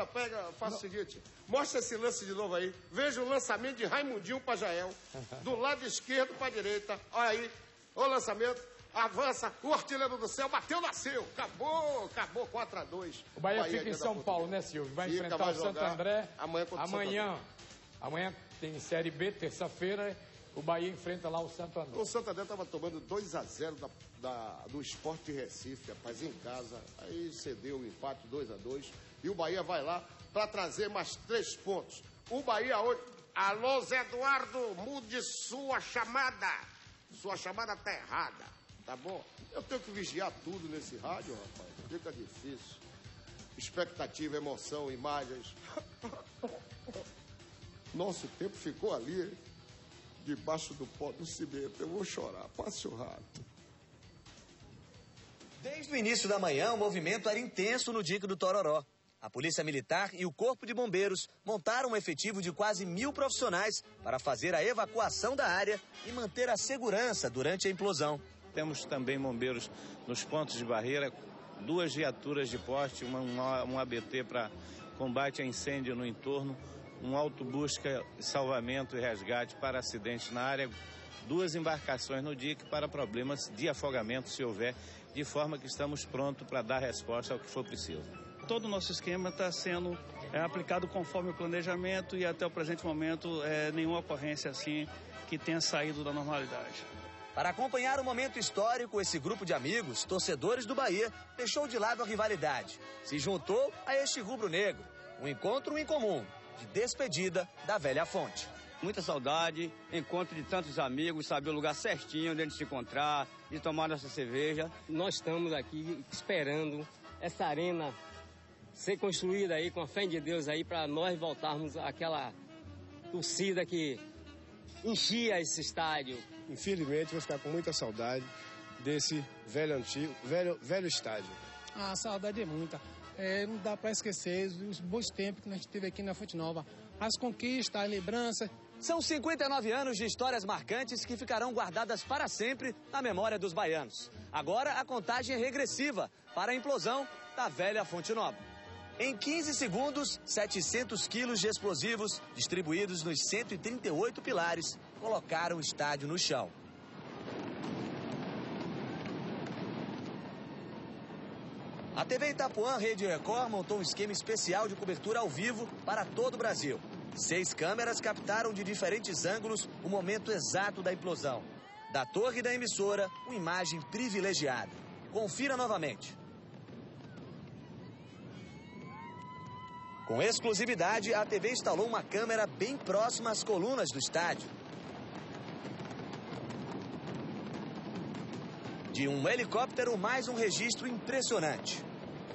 faça o seguinte, mostra esse lance de novo aí. Veja o lançamento de Raimundinho para Jael, do lado esquerdo para a direita. Olha aí, o lançamento, avança, o artilheiro do céu, bateu, nasceu. Acabou, 4-2. O Bahia fica em São Paulo, né, Silvio? Vai enfrentar o Santo André amanhã tem Série B, terça-feira. O Bahia enfrenta lá o Santo André. O Santo André estava tomando 2-0 do Sport de Recife, rapaz, em casa. Aí cedeu o empate 2-2. E o Bahia vai lá para trazer mais 3 pontos. O Bahia hoje... Alô, Zé Eduardo, mude sua chamada. Sua chamada tá errada, tá bom? Eu tenho que vigiar tudo nesse rádio, rapaz. Fica difícil. Expectativa, emoção, imagens. Nosso tempo ficou ali... debaixo do pó do cimento. Eu vou chorar, passe o rato. Desde o início da manhã, o movimento era intenso no dique do Tororó. A Polícia Militar e o Corpo de Bombeiros montaram um efetivo de quase 1.000 profissionais para fazer a evacuação da área e manter a segurança durante a implosão. Temos também bombeiros nos pontos de barreira, 2 viaturas de poste, um ABT para combate a incêndio no entorno, um autobusca, salvamento e resgate para acidentes na área, 2 embarcações no dique para problemas de afogamento, se houver, de forma que estamos prontos para dar resposta ao que for preciso. Todo o nosso esquema está sendo aplicado conforme o planejamento e até o presente momento nenhuma ocorrência assim que tenha saído da normalidade. Para acompanhar o momento histórico, esse grupo de amigos, torcedores do Bahia, deixou de lado a rivalidade. Se juntou a este rubro-negro, um encontro em comum, de despedida da velha fonte. Muita saudade, encontro de tantos amigos, saber o lugar certinho onde a gente se encontrar e tomar nossa cerveja. Nós estamos aqui esperando essa arena ser construída aí com a fé de Deus aí para nós voltarmos àquela torcida que enchia esse estádio. Infelizmente, vou ficar com muita saudade desse velho estádio. A saudade é muita. Não dá para esquecer os bons tempos que nós tivemos aqui na Fonte Nova. As conquistas, as lembranças. São 59 anos de histórias marcantes que ficarão guardadas para sempre na memória dos baianos. Agora a contagem é regressiva para a implosão da velha Fonte Nova. Em 15 segundos, 700 quilos de explosivos distribuídos nos 138 pilares colocaram o estádio no chão. A TV Itapuã Rede Record montou um esquema especial de cobertura ao vivo para todo o Brasil. 6 câmeras captaram de diferentes ângulos o momento exato da implosão. Da torre da emissora, uma imagem privilegiada. Confira novamente. Com exclusividade, a TV instalou uma câmera bem próxima às colunas do estádio. De um helicóptero, mais um registro impressionante.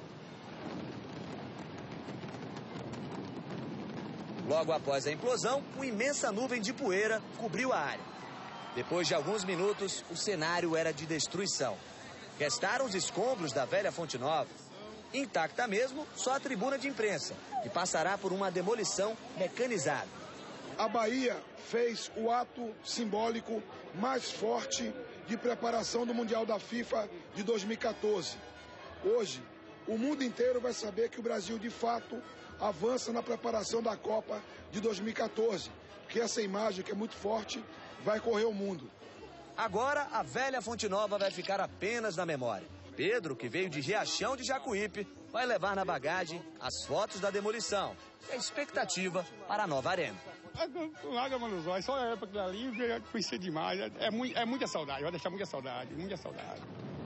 Logo após a implosão, uma imensa nuvem de poeira cobriu a área. Depois de alguns minutos, o cenário era de destruição. Restaram os escombros da velha Fonte Nova. Intacta mesmo, só a tribuna de imprensa, que passará por uma demolição mecanizada. A Bahia fez o ato simbólico mais forte de preparação do Mundial da FIFA de 2014. Hoje, o mundo inteiro vai saber que o Brasil, de fato, avança na preparação da Copa de 2014, porque essa imagem, que é muito forte, vai correr o mundo. Agora, a velha Fonte Nova vai ficar apenas na memória. Pedro, que veio de Riachão de Jacuípe, vai levar na bagagem as fotos da demolição e a expectativa para a nova arena. Lágrima nos olhos, só olhar para aquilo ali e conhecer demais. É muita saudade, vai deixar muita saudade, muita saudade.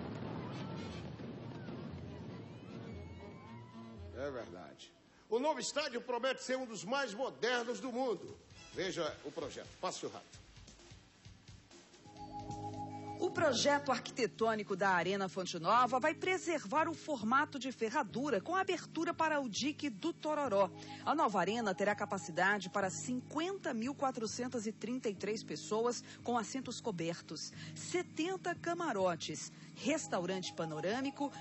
É verdade. O novo estádio promete ser um dos mais modernos do mundo. Veja o projeto. Passe o rato. O projeto arquitetônico da Arena Fonte Nova vai preservar o formato de ferradura com abertura para o dique do Tororó. A nova arena terá capacidade para 50.433 pessoas com assentos cobertos, 70 camarotes, restaurante panorâmico,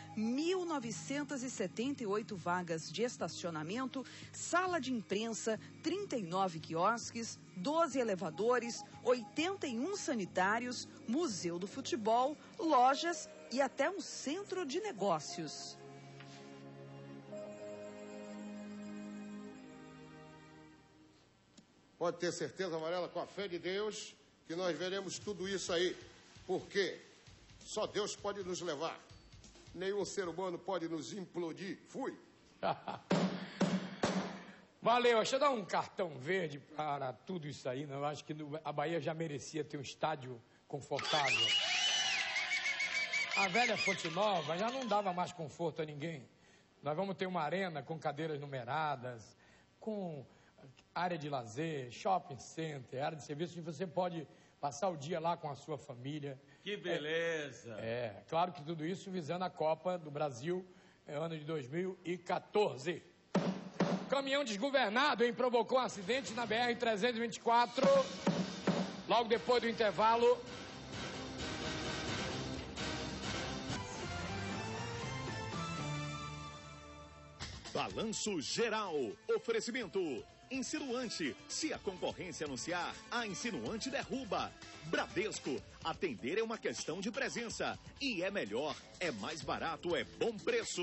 1.978 vagas de estacionamento, sala de imprensa, 39 quiosques, 12 elevadores, 81 sanitários, museu do futebol, lojas e até um centro de negócios. Pode ter certeza, Varela, com a fé de Deus, que nós veremos tudo isso aí. Porque só Deus pode nos levar. Nenhum ser humano pode nos implodir. Fui. Valeu, deixa eu dar um cartão verde para tudo isso aí. Eu acho que a Bahia já merecia ter um estádio confortável. A velha Fonte Nova já não dava mais conforto a ninguém. Nós vamos ter uma arena com cadeiras numeradas, com área de lazer, shopping center, área de serviço, onde você pode passar o dia lá com a sua família. Que beleza! Claro que tudo isso visando a Copa do Brasil, ano de 2014. Caminhão desgovernado, provocou um acidente na BR-324, logo depois do intervalo. Balanço Geral. Oferecimento. Insinuante. Se a concorrência anunciar, a insinuante derruba. Bradesco. Atender é uma questão de presença. E é melhor, é mais barato, é bom preço.